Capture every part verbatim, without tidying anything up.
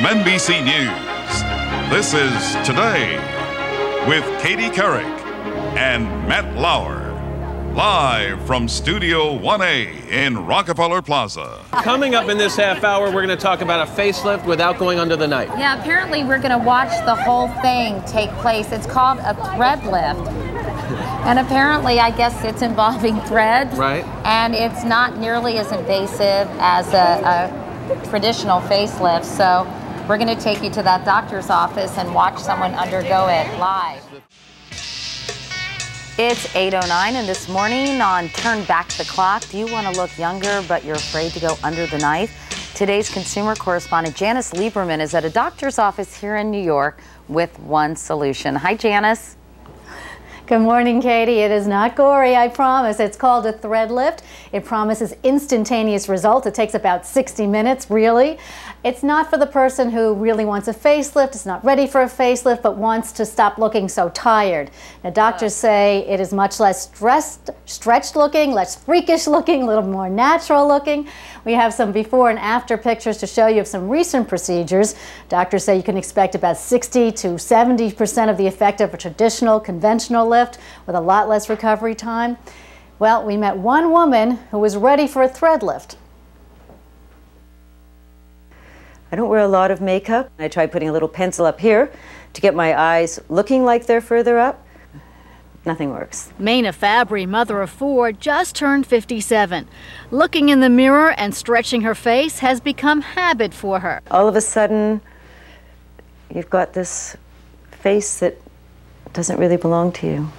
N B C News. This is Today with Katie Couric and Matt Lauer. Live from Studio one A in Rockefeller Plaza. Coming up in this half hour, we're going to talk about a facelift without going under the knife. Yeah, apparently we're going to watch the whole thing take place. It's called a ThreadLift. And apparently, I guess it's involving thread. Right. And it's not nearly as invasive as a, a traditional facelift. So we're going to take you to that doctor's office and watch someone undergo it live. It's eight oh nine, and this morning on Turn Back the Clock, do you want to look younger but you're afraid to go under the knife? Today's consumer correspondent Janice Lieberman is at a doctor's office here in New York with one solution. Hi, Janice. Good morning, Katie. It is not gory, I promise. It's called a ThreadLift. It promises instantaneous results. It takes about sixty minutes, really. It's not for the person who really wants a facelift, is not ready for a facelift, but wants to stop looking so tired. Now, doctors say it is much less stressed, stretched looking, less freakish looking, a little more natural looking. We have some before and after pictures to show you of some recent procedures. Doctors say you can expect about sixty to seventy percent of the effect of a traditional, conventional lift with a lot less recovery time. Well, we met one woman who was ready for a ThreadLift. I don't wear a lot of makeup. I try putting a little pencil up here to get my eyes looking like they're further up. Nothing works. Maina Fabry, mother of four, just turned fifty-seven. Looking in the mirror and stretching her face has become habit for her. All of a sudden, you've got this face that doesn't really belong to you.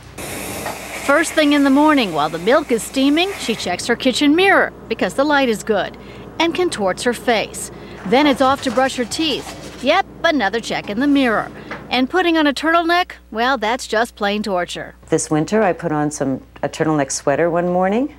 First thing in the morning, while the milk is steaming, she checks her kitchen mirror because the light is good and contorts her face. Then it's off to brush her teeth. Yep, another check in the mirror. And putting on a turtleneck, well, that's just plain torture. This winter, I put on some a turtleneck sweater one morning,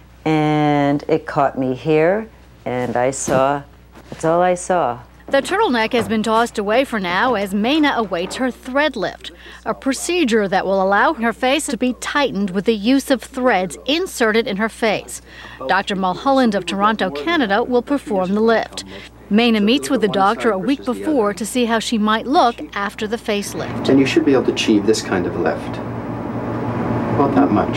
and it caught me here, and I saw, that's all I saw. The turtleneck has been tossed away for now as Maina awaits her ThreadLift, a procedure that will allow her face to be tightened with the use of threads inserted in her face. Doctor Mulholland of Toronto, Canada, will perform the lift. Maina meets with the doctor a week before to see how she might look after the facelift. And you should be able to achieve this kind of lift. About that much.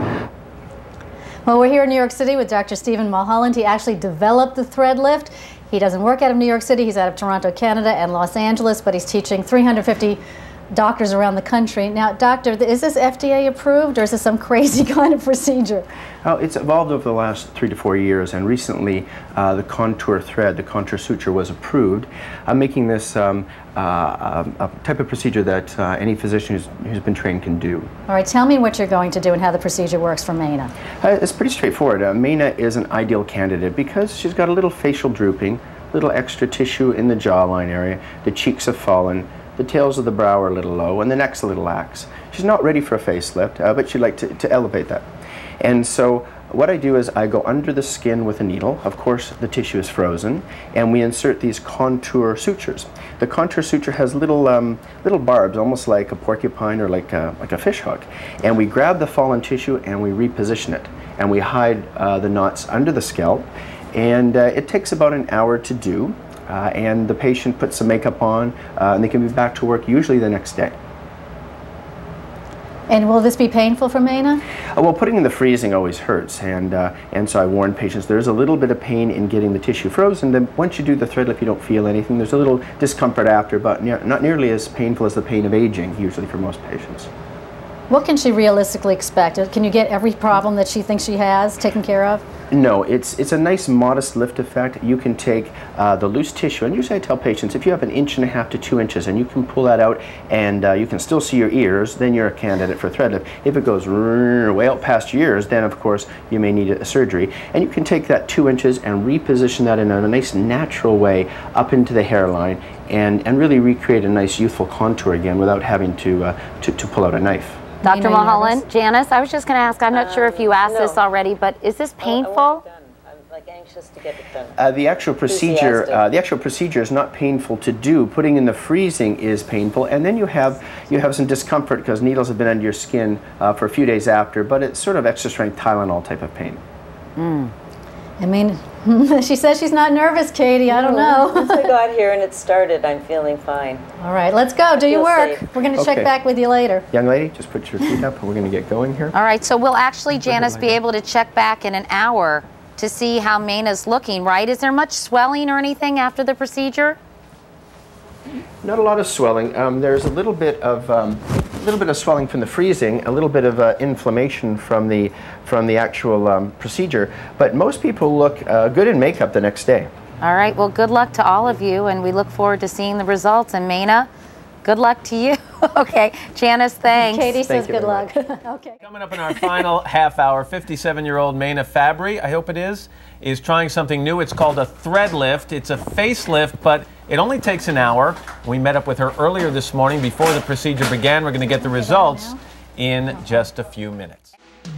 Well, we're here in New York City with Doctor Stephen Mulholland. He actually developed the ThreadLift. He doesn't work out of New York City. He's out of Toronto, Canada, and Los Angeles, but he's teaching three hundred fifty doctors around the country. Now, doctor, is this F D A approved, or is this some crazy kind of procedure? Oh, it's evolved over the last three to four years, and recently uh, the contour thread, the contour suture, was approved, uh, making this um, uh, a type of procedure that uh, any physician who's, who's been trained can do. All right, tell me what you're going to do and how the procedure works for Maina. Uh, it's pretty straightforward. Uh, Maina is an ideal candidate because she's got a little facial drooping, little extra tissue in the jawline area, the cheeks have fallen, the tails of the brow are a little low, and the neck's a little lax. She's not ready for a facelift, uh, but she'd like to, to elevate that. And so what I do is I go under the skin with a needle. Of course, the tissue is frozen, and we insert these contour sutures. The contour suture has little um, little barbs, almost like a porcupine or like a, like a fish hook. And we grab the fallen tissue and we reposition it. And we hide uh, the knots under the scalp. And uh, it takes about an hour to do. Uh, and the patient puts some makeup on, uh, and they can be back to work usually the next day. And will this be painful for Maina? Uh, well, putting in the freezing always hurts, and uh, and so I warn patients there's a little bit of pain in getting the tissue frozen. Then once you do the ThreadLift, you don't feel anything. There's a little discomfort after, but ne not nearly as painful as the pain of aging, usually for most patients. What can she realistically expect? Can you get every problem that she thinks she has taken care of? No, it's it's a nice modest lift effect. You can take uh, the loose tissue, and usually I tell patients if you have an inch and a half to two inches and you can pull that out and uh, you can still see your ears, then you're a candidate for ThreadLift. If it goes way out past your ears, then of course you may need a surgery. And you can take that two inches and reposition that in a nice natural way up into the hairline and, and really recreate a nice youthful contour again without having to, uh, to, to pull out a knife. Doctor Mulholland, Janice, I was just going to ask, I'm not um, sure if you asked no. this already, but is this painful? I'm like anxious to get it done. Uh, the actual procedure, uh, the actual procedure is not painful to do. Putting in the freezing is painful, and then you have you have some discomfort because needles have been under your skin uh, for a few days after. But it's sort of extra strength Tylenol type of pain. Mm. I mean, she says she's not nervous, Katie. I don't know. Once I got here and it started, I'm feeling fine. All right, let's go. Do your work. safe. We're going to Okay. check back with you later. Young lady, just put your feet up and we're going to get going here. All right, so we'll actually, Janice, be able to check back in an hour to see how Maina's looking, right? Is there much swelling or anything after the procedure? Not a lot of swelling. Um, there's a little bit of um, a little bit of swelling from the freezing, a little bit of uh, inflammation from the from the actual um, procedure. But most people look uh, good in makeup the next day. All right, well, good luck to all of you, and we look forward to seeing the results. And Maina, good luck to you. Okay, Janice, thanks. Katie Thank says you good very luck. Okay. Coming up in our final half hour, fifty-seven-year-old Maina Fabry, I hope it is, is trying something new. It's called a ThreadLift. It's a facelift, but it only takes an hour. We met up with her earlier this morning before the procedure began. We're going to get the results in just a few minutes.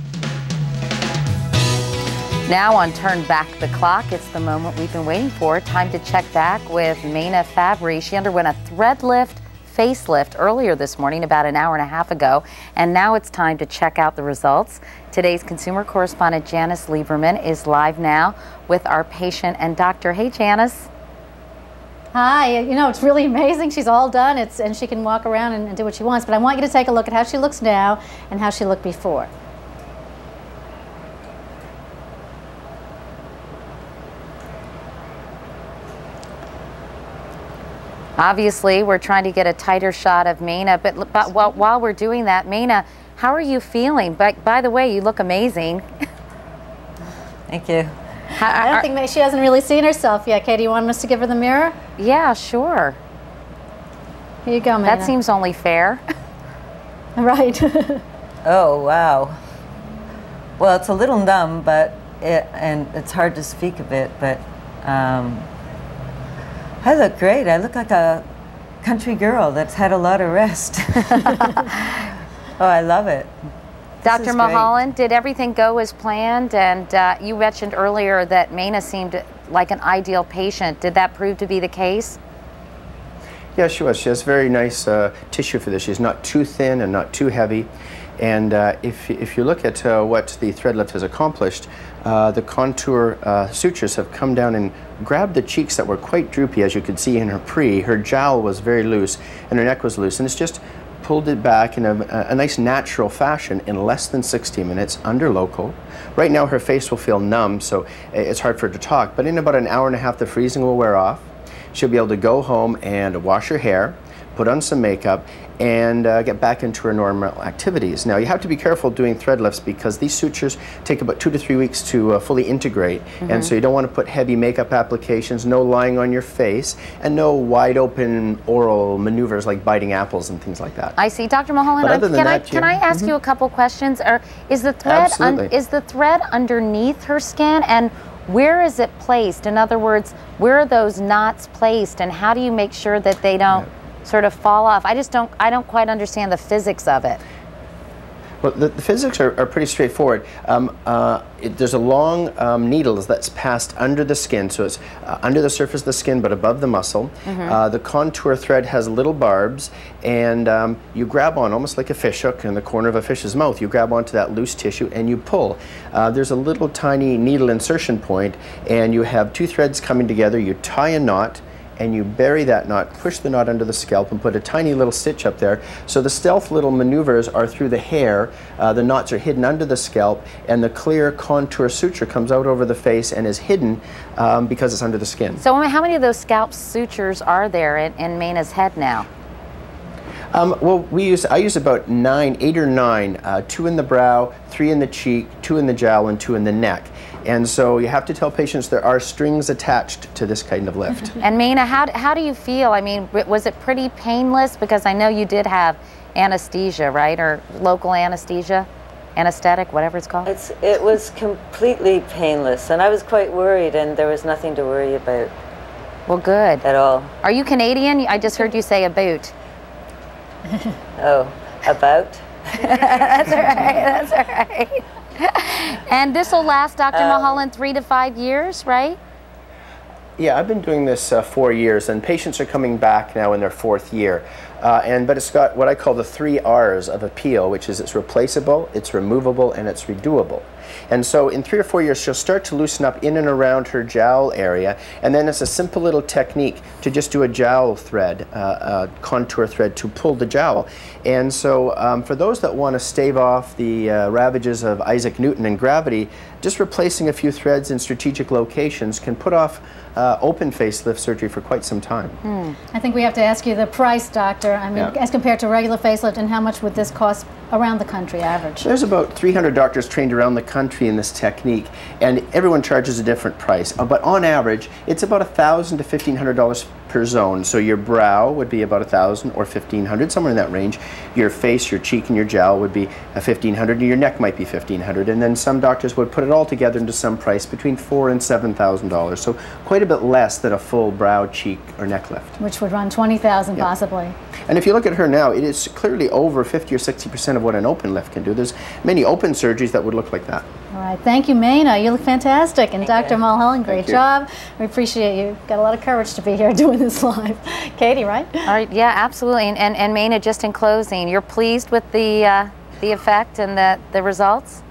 Now on Turn Back the Clock, it's the moment we've been waiting for. Time to check back with Maina Fabry. She underwent a ThreadLift facelift earlier this morning, about an hour and a half ago, and now it's time to check out the results. Today's consumer correspondent Janice Lieberman is live now with our patient and doctor. Hey, Janice. Hi, you know, it's really amazing. She's all done, it's, and she can walk around and, and do what she wants, but I want you to take a look at how she looks now and how she looked before. Obviously, we're trying to get a tighter shot of Maina, but, but while, while we're doing that, Maina, how are you feeling? By, by the way, you look amazing. Thank you. How, I don't are, think maybe she hasn't really seen herself yet. Katie, you want us to give her the mirror? yeah, sure. Here you go, Maina. That seems only fair. Right. Oh, wow. Well, it's a little numb, but it, and it's hard to speak a bit, but um, I look great. I look like a country girl that's had a lot of rest. Oh, I love it. Doctor Mulholland, did everything go as planned? And uh, you mentioned earlier that Maina seemed like an ideal patient. Did that prove to be the case? Yeah, she was. She has very nice uh, tissue for this. She's not too thin and not too heavy. And uh, if, if you look at uh, what the ThreadLift has accomplished, uh, the contour uh, sutures have come down and grabbed the cheeks that were quite droopy, as you could see in her pre. Her jowl was very loose and her neck was loose, and it's just pulled it back in a, a nice natural fashion in less than sixty minutes under local. Right now her face will feel numb, so it's hard for her to talk, but in about an hour and a half the freezing will wear off. She'll be able to go home and wash her hair, put on some makeup, and uh, get back into her normal activities. Now, you have to be careful doing thread lifts because these sutures take about two to three weeks to uh, fully integrate, mm-hmm. and so you don't want to put heavy makeup applications, no lying on your face, and no wide open oral maneuvers like biting apples and things like that. I see. Doctor Mulholland, But other can, than I, that, can you- I ask Mhm. you a couple questions? Or is the thread un, Absolutely. is the thread underneath her skin, and where is it placed? In other words, where are those knots placed, and how do you make sure that they don't Yeah. sort of fall off? I just don't, I don't quite understand the physics of it. Well, the, the physics are, are pretty straightforward. Um, uh, it, there's a long um, needle that's passed under the skin, so it's uh, under the surface of the skin but above the muscle. Mm-hmm. uh, the contour thread has little barbs, and um, you grab on, almost like a fish hook in the corner of a fish's mouth, you grab onto that loose tissue and you pull. Uh, there's a little tiny needle insertion point, and you have two threads coming together, you tie a knot, and you bury that knot, push the knot under the scalp, and put a tiny little stitch up there. So the stealth little maneuvers are through the hair, uh, the knots are hidden under the scalp, and the clear contour suture comes out over the face and is hidden um, because it's under the skin. So how many of those scalp sutures are there in, in Maina's head now? Um, well, we use, I use about nine, eight or nine, uh, two in the brow, three in the cheek, two in the jowl, and two in the neck. And so you have to tell patients there are strings attached to this kind of lift. And Maina, how, how do you feel? I mean, was it pretty painless? Because I know you did have anesthesia, right? Or local anesthesia, anesthetic, whatever it's called. It's, it was completely painless, and I was quite worried, and there was nothing to worry about Well, good. at all. Are you Canadian? I just heard you say a boot. Oh, about? That's all right, that's all right. And this will last, Doctor Um, Mulholland, three to five years, right? Yeah, I've been doing this uh, four years, and patients are coming back now in their fourth year. Uh, and but it's got what I call the three R's of appeal, which is it's replaceable, it's removable, and it's redoable. And so in three or four years, she'll start to loosen up in and around her jowl area. And then it's a simple little technique to just do a jowl thread, uh, a contour thread to pull the jowl. And so um, for those that want to stave off the uh, ravages of Isaac Newton and gravity, just replacing a few threads in strategic locations can put off uh, open facelift surgery for quite some time. Hmm. I think we have to ask you the price, doctor. I mean, yeah. as compared to regular facelift, and how much would this cost around the country, average? There's about three hundred doctors trained around the country in this technique, and everyone charges a different price. Uh, but on average, it's about one thousand to fifteen hundred dollars per zone. So your brow would be about one thousand or fifteen hundred, somewhere in that range. Your face, your cheek, and your jowl would be a fifteen hundred, and your neck might be fifteen hundred. And then some doctors would put it all together into some price between four and seven thousand dollars. So quite a bit less than a full brow, cheek, or neck lift. Which would run twenty thousand dollars yeah. possibly. And if you look at her now, it is clearly over fifty or sixty percent of what an open lift can do. There's many open surgeries that would look like that. All right, thank you, Maina. You look fantastic. And Doctor Mulholland, great job. We appreciate you. Got a lot of courage to be here doing this live. Katie, right? All right, yeah, absolutely. And, and, and Maina, just in closing, you're pleased with the, uh, the effect and the, the results?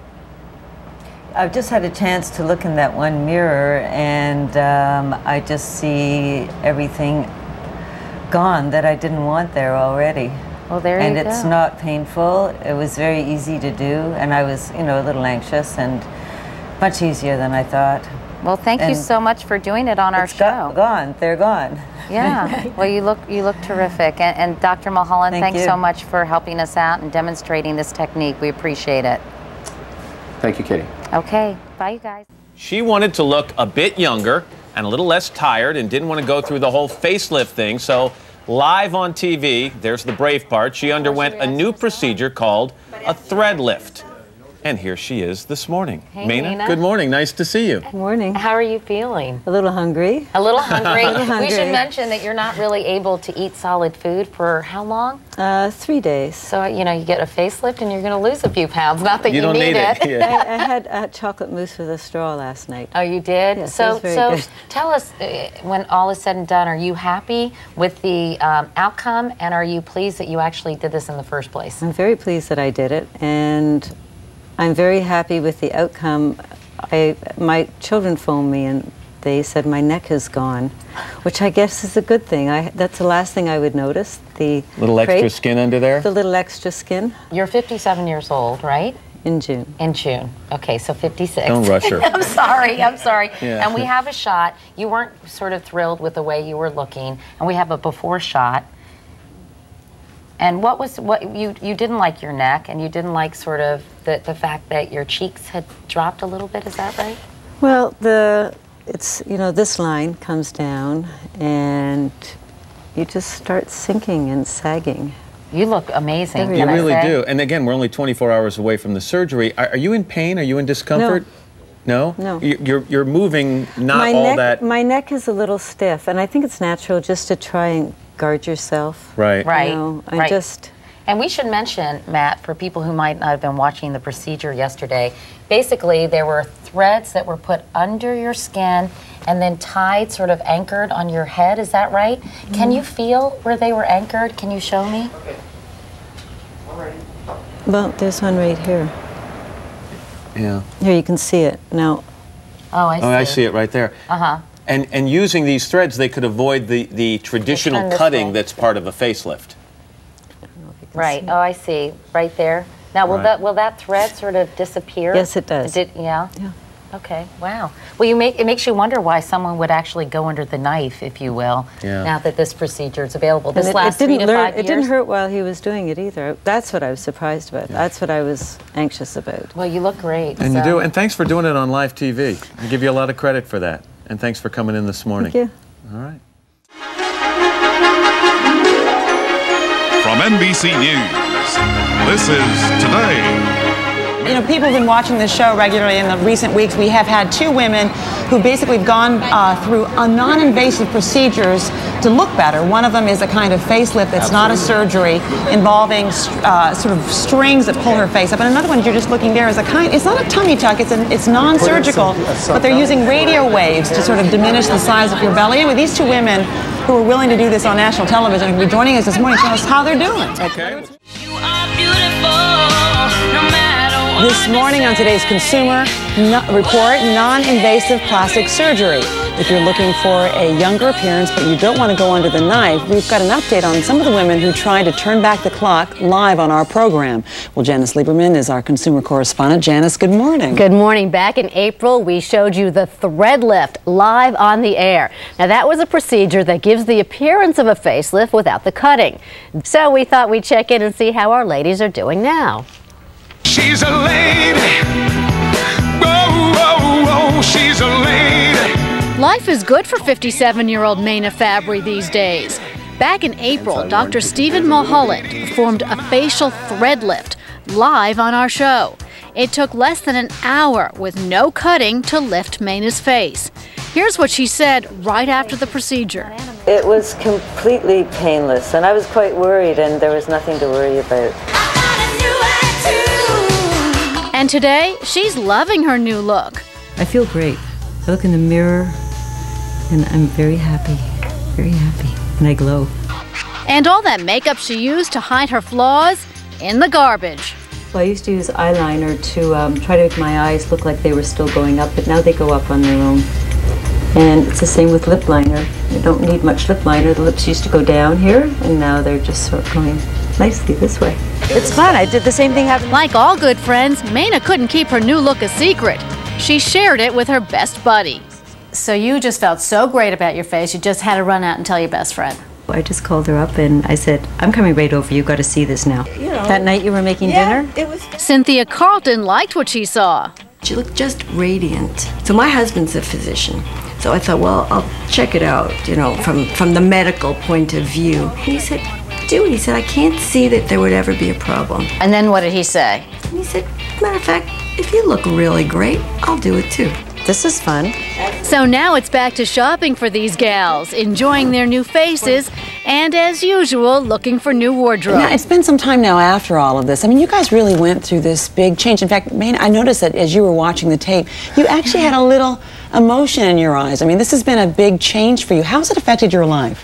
I've just had a chance to look in that one mirror, and um, I just see everything gone that I didn't want there already. Well, there and you go. And it's not painful. It was very easy to do, and I was, you know, a little anxious, and much easier than I thought. Well, thank and you so much for doing it on our show. Gone, they're gone. Yeah. Well, you look you look terrific, and, and Doctor Mulholland, Thank thanks you. so much for helping us out and demonstrating this technique. We appreciate it. Thank you, Katie. Okay. Bye, you guys. She wanted to look a bit younger and a little less tired, and didn't want to go through the whole facelift thing. So live on T V, there's the brave part, she underwent a new procedure called a ThreadLift. And here she is this morning. Hey, Maina, Maina. good morning. Nice to see you. Good morning. How are you feeling? A little hungry. A little hungry. A little hungry. We should mention that you're not really able to eat solid food for how long? Uh, three days. So, you know, you get a facelift and you're going to lose a few pounds. Not that you, You don't need, need it. it. Yeah. I, I had uh, chocolate mousse with a straw last night. Oh, you did? Yes, so, it was very so good. tell us, uh, when all is said and done, are you happy with the um, outcome, and are you pleased that you actually did this in the first place? I'm very pleased that I did it, and I'm very happy with the outcome. I, my children phoned me and they said my neck is gone, which I guess is a good thing. I, that's the last thing I would notice. The Little extra crepe, skin under there? The little extra skin. You're fifty-seven years old, right? In June. In June. Okay, so fifty-six. Don't rush her. I'm sorry, I'm sorry. Yeah. And we have a shot. You weren't sort of thrilled with the way you were looking, and we have a before shot. And what was, what you, you didn't like your neck, and you didn't like sort of the, the fact that your cheeks had dropped a little bit, is that right? Well, the, it's, you know, this line comes down and you just start sinking and sagging. You look amazing. You can I really say? do. And again, we're only twenty-four hours away from the surgery. Are, are you in pain? Are you in discomfort? No. No? You- You're, you're moving not my all neck, that... My neck is a little stiff, and I think it's natural just to try and guard yourself. Right. Right. You know, I right. just... And we should mention, Matt, for people who might not have been watching the procedure yesterday, basically there were threads that were put under your skin and then tied, sort of anchored on your head. Is that right? Mm-hmm. Can you feel where they were anchored? Can you show me? Well, there's one right here. Yeah. Here, you can see it. Now, Oh, I see. Oh, I see it right there. Uh-huh. And, and using these threads, they could avoid the, the traditional turn this cutting way. that's part of a facelift. Right. Oh, I see. Right there. Now, will Right. that will that thread sort of disappear? Yes, it does. Did, yeah. Yeah. Okay. Wow. Well, you make it makes you wonder why someone would actually go under the knife, if you will, Yeah. now that this procedure is available. This and it, last it didn't three to learn, five It years. didn't hurt while he was doing it either. That's what I was surprised about. That's what I was anxious about. Well, you look great. And so. you do. And thanks for doing it on live T V. I give you a lot of credit for that. And thanks for coming in this morning. Thank you. All right. From N B C News, this is Today. You know, people have been watching this show regularly in the recent weeks. We have had two women who basically have gone uh, through a non-invasive procedures to look better. One of them is a kind of facelift that's not a surgery, involving uh, sort of strings that pull her face up. And another one you're just looking there is a kind, it's not a tummy tuck, it's, a, it's non-surgical, but they're using radio waves to sort of diminish the size of your belly. Anyway, these two women who are willing to do this on national television are joining us this morning to tell us how they're doing. Okay. You are beautiful, no matter what. This morning on today's Consumer no Report, non-invasive plastic surgery. If you're looking for a younger appearance but you don't want to go under the knife, we've got an update on some of the women who tried to turn back the clock live on our program. Well, Janice Lieberman is our consumer correspondent. Janice, good morning. Good morning. Back in April, we showed you the ThreadLift live on the air. Now, that was a procedure that gives the appearance of a facelift without the cutting. So we thought we'd check in and see how our ladies are doing now. She's a lady. Whoa, whoa, whoa, she's a lady. Life is good for fifty-seven-year-old Maina Fabry these days. Back in April, Doctor Stephen Mulholland performed a facial thread lift live on our show. It took less than an hour with no cutting to lift Maina's face. Here's what she said right after the procedure. It was completely painless, and I was quite worried, and there was nothing to worry about. And today, she's loving her new look. I feel great. I look in the mirror and I'm very happy, very happy, and I glow. And all that makeup she used to hide her flaws in the garbage. Well, I used to use eyeliner to um, try to make my eyes look like they were still going up, but now they go up on their own. And it's the same with lip liner. You don't need much lip liner. The lips used to go down here, and now they're just sort of going nicely this way. It's fun. I did the same thing. Like all good friends, Maina couldn't keep her new look a secret. She shared it with her best buddy. So you just felt so great about your face, you just had to run out and tell your best friend. I just called her up and I said, I'm coming right over. You got to see this now. You know, that night you were making yeah, dinner? It was. Cynthia Carlton liked what she saw. She looked just radiant. So my husband's a physician. So I thought, well, I'll check it out, you know, from, from the medical point of view. And he said, do it. He said, I can't see that there would ever be a problem. And then what did he say? And he said, matter of fact, if you look really great, I'll do it too. This is fun. So now it's back to shopping for these gals, enjoying their new faces, and as usual, looking for new wardrobe. Now, it's been some time now after all of this. I mean, you guys really went through this big change. In fact, Maina, I noticed that as you were watching the tape, you actually had a little emotion in your eyes. I mean, this has been a big change for you. How's it affected your life?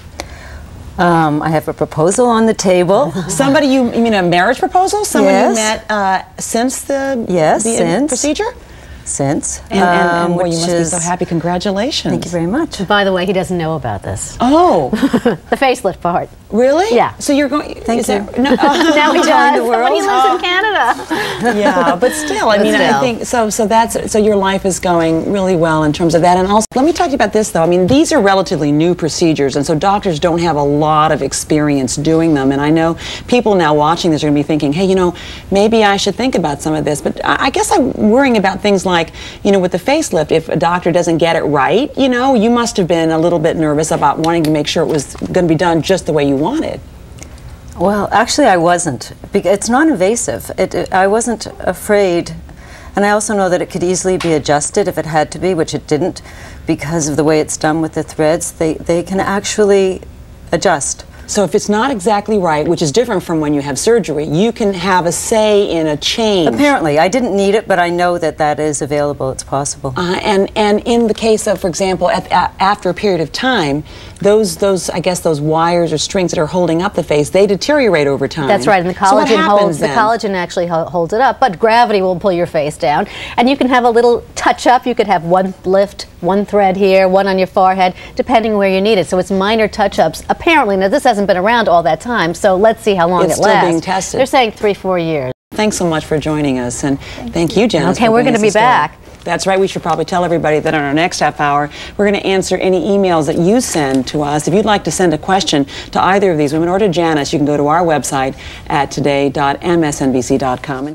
Um, I have a proposal on the table. Somebody you, you mean a marriage proposal? Someone Yes. you met uh, since the, Yes, the since. procedure? Since. And, and, and um, boy, you which must is, be so happy. Congratulations. Thank you very much. By the way, he doesn't know about this. Oh. The facelift part. Really? Yeah. So you're going. Thank is you. That, no, uh, Now he does. the world. But he lives in Canada. Yeah, but still, I But mean, I still. think so. So that's so your life is going really well in terms of that. And also, let me talk to you about this, though. I mean, these are relatively new procedures, and so doctors don't have a lot of experience doing them. And I know people now watching this are going to be thinking, hey, you know, maybe I should think about some of this. But I I guess I'm worrying about things like, you know, with the facelift, if a doctor doesn't get it right, you know, you must have been a little bit nervous about wanting to make sure it was going to be done just the way you wanted. Well, actually, I wasn't. Bec- It's non-invasive. It, it, I wasn't afraid. And I also know that it could easily be adjusted if it had to be, which it didn't, because of the way it's done with the threads. They, they can actually adjust. So if it's not exactly right, which is different from when you have surgery, you can have a say in a change. Apparently. I didn't need it, but I know that that is available. It's possible. Uh, and, and in the case of, for example, at, a after a period of time, those, those, I guess, those wires or strings that are holding up the face, they deteriorate over time. That's right, and the So what collagen happens holds the then? collagen actually ho holds it up, but gravity will pull your face down. And you can have a little touch up. You could have one lift, one thread here, one on your forehead, depending where you need it. So it's minor touch ups. Apparently, now this hasn't been around all that time, so let's see how long It's it still lasts. being tested. They're saying three, four years. Thanks so much for joining us, and thank, thank you, Janice. Okay, for we're bringing going to us be this story. back. That's right. We should probably tell everybody that on our next half hour, we're going to answer any emails that you send to us. If you'd like to send a question to either of these women or to Janice, you can go to our website at today dot m s n b c dot com.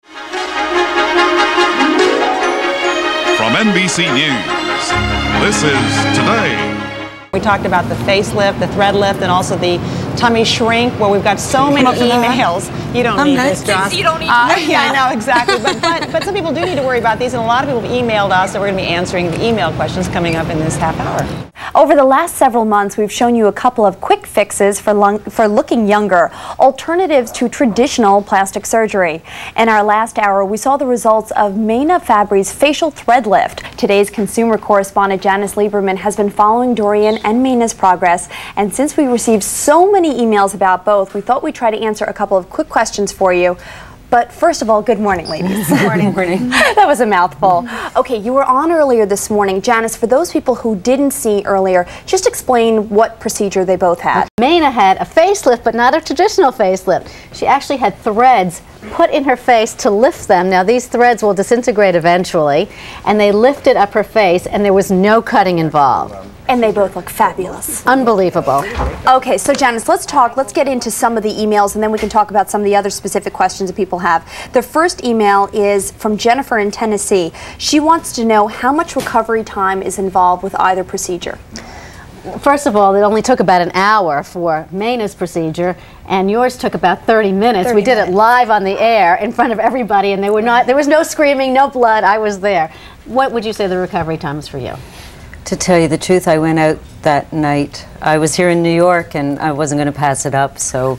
From N B C News, this is Today. We talked about the facelift, the thread lift, and also the tummy shrink, where we've got so many emails. You don't I'm need nice. this, Josh. You don't need uh, to. Yeah, I know, exactly. But, but, but some people do need to worry about these, and a lot of people have emailed us, so we're going to be answering the email questions coming up in this half hour. Over the last several months, we've shown you a couple of quick fixes for, lung for looking younger, alternatives to traditional plastic surgery. In our last hour, we saw the results of Maina Fabry's facial thread lift. Today's consumer correspondent Janice Lieberman has been following Dorian and Maina's progress, and since we received so many emails about both, we thought we'd try to answer a couple of quick questions for you. But first of all, good morning, ladies. Good morning. morning. That was a mouthful. Okay, you were on earlier this morning. Janice, for those people who didn't see earlier, just explain what procedure they both had. Maina had a facelift, but not a traditional facelift. She actually had threads put in her face to lift them. Now, these threads will disintegrate eventually, and they lifted up her face, and there was no cutting involved. And they both look fabulous. Unbelievable. Okay, so Janice, let's talk, let's get into some of the emails, and then we can talk about some of the other specific questions that people have. The first email is from Jennifer in Tennessee. She wants to know how much recovery time is involved with either procedure. First of all, it only took about an hour for Maina's procedure, and yours took about thirty minutes. thirty we did minutes. it live on the air in front of everybody, and they were not, there was no screaming, no blood. I was there. What would you say the recovery time is for you? To tell you the truth, I went out that night. I was here in New York and I wasn't going to pass it up, so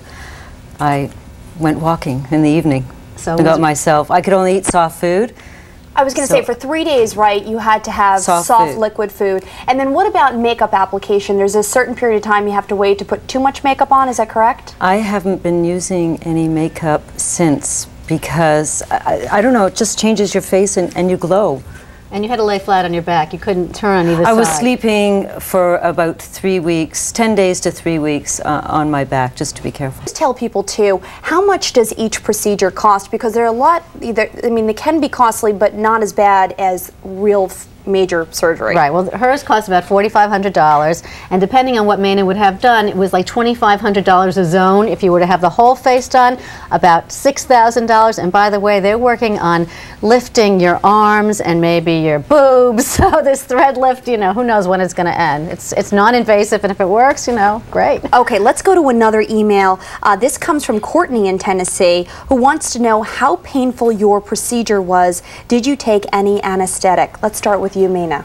I went walking in the evening. So I got myself, I could only eat soft food. I was going to So- say, for three days, right, you had to have Soft soft, food. liquid food. And then what about makeup application? There's a certain period of time you have to wait to put too much makeup on, is that correct? I haven't been using any makeup since because, I, I don't know, it just changes your face and, and you glow. And you had to lay flat on your back. You couldn't turn on either I side. was sleeping for about three weeks, ten days to three weeks uh, on my back, just to be careful. Just tell people too, how much does each procedure cost? Because there are a lot, either, I mean, they can be costly, but not as bad as real f- major surgery. Right, well, hers cost about forty-five hundred dollars, and depending on what Maina would have done, it was like twenty-five hundred dollars a zone. If you were to have the whole face done, about six thousand dollars. And by the way, they're working on lifting your arms and maybe your boobs. So this thread lift, you know, who knows when it's going to end. It's, it's non-invasive, and if it works, you know, great. Okay, let's go to another email. Uh, this comes from Courtney in Tennessee, who wants to know how painful your procedure was. Did you take any anesthetic? Let's start with you, Maina.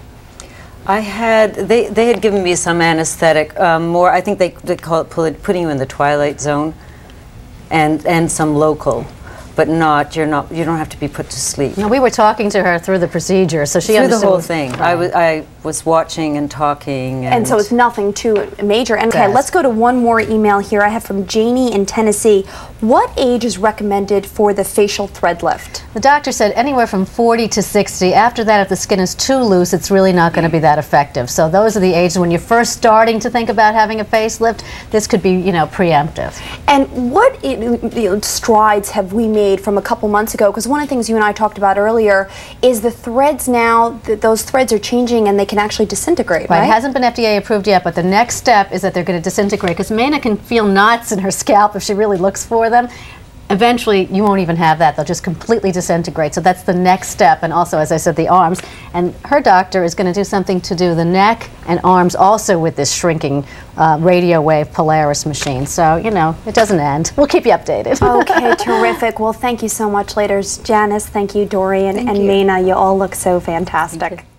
I had, they, they had given me some anesthetic, um, more, I think they, they call it pull- putting you in the twilight zone, and, and some local, but not, you're not, you don't have to be put to sleep. No, we were talking to her through the procedure, so she Through the understood whole what- thing. Right. I, was, I was watching and talking. And, And so it's nothing too major. And okay, Yes. let's go to one more email here. I have from Janie in Tennessee. What age is recommended for the facial thread lift? The doctor said anywhere from forty to sixty. After that, if the skin is too loose, it's really not going to be that effective. So those are the ages when you're first starting to think about having a facelift. This could be, you know, preemptive. And what i- you know, strides have we made from a couple months ago? Because one of the things you and I talked about earlier is the threads now, th those threads are changing and they can actually disintegrate, right? Right, it hasn't been F D A approved yet, but the next step is that they're going to disintegrate, because Maina can feel knots in her scalp if she really looks for them. Eventually, you won't even have that. They'll just completely disintegrate. So that's the next step. And also, as I said, the arms. And her doctor is going to do something to do the neck and arms also with this shrinking uh, radio wave Polaris machine. So, you know, it doesn't end. We'll keep you updated. Okay, terrific. Well, thank you so much, ladies. Janice, thank you, Dorian, Thank and you. Maina. You all look so fantastic.